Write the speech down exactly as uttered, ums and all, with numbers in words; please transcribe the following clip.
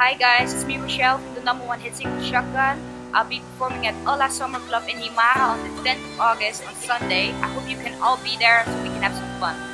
Hi guys, it's me Rochelle from the number one hit single Shotgun. I'll be performing at Hola Summer Club in Llaman on the tenth of August on Sunday. I hope you can all be there so we can have some fun.